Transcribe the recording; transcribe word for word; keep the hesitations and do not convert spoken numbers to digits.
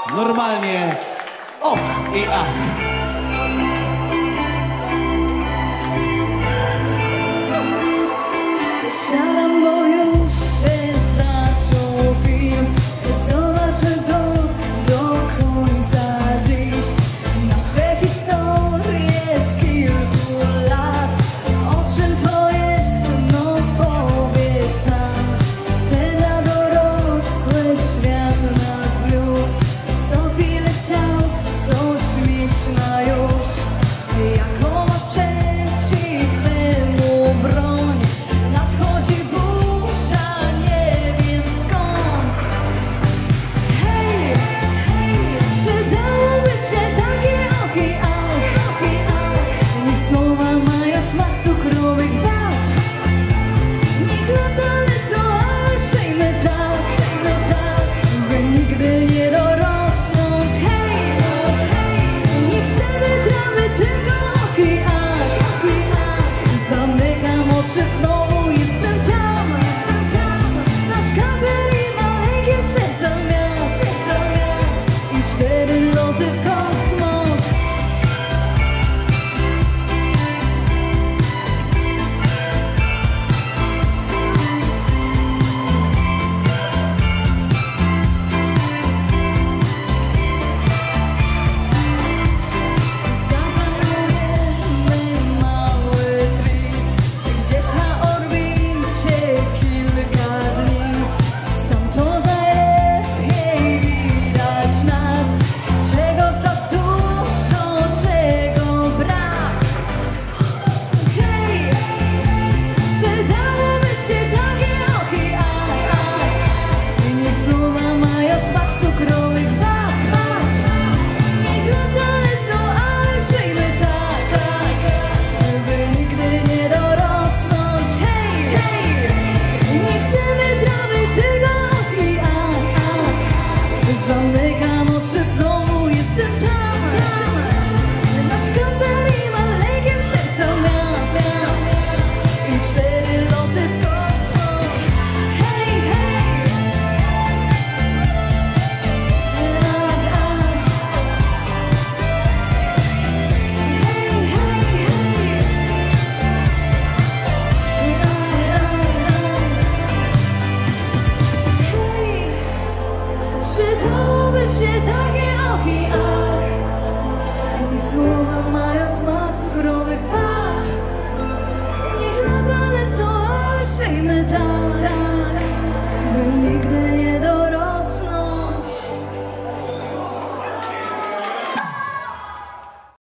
Normalnie och i ach. Siadam, bo już się zaczął film. Zobaczmy go do końca dziś. Nasze historie z kilku lat. O czym to jest? No powiedz nam. Ten na dorosły świat nas wiódł. Co chwilę chciał coś mieć na już. Jaką masz przeciw temu broń? Nadchodzi burza, nie wiem skąd. Hej, przydałoby się takie oki, ach, niech słowa mają smak cukrowych wad. Niech lata lecą, ale żyjmy tak, by nigdy nie dorosnąć. Hej, nie chcemy dramy, tylko oki, ach. Zamykam oczy, znowu jestem tam. Nasz kamer i maleńkie serca miast. I cztery loty w kosmos. Zaplanujemy mały trip gdzieś na orbicie kilka dni. Stamtąd najlepiej widać nas. Czego za dużo, czego brak. Hej, przydałoby się takie oki, ach. Niech słowa mają smak cukrowych wad. Niech lata lecą, ale żyjmy tak, by nigdy nie dorosnąć. Hej, nie chcemy dramy, tylko oki, ach. Zamykam oczy, znowu jestem tam. Nasz kamper i maleńkie serca miast. I cztery loty w kosmos. Hej, hej. Ach, ach. Hej, hej, hej. Hej, przydałoby się takie oki, ach. Niech słowa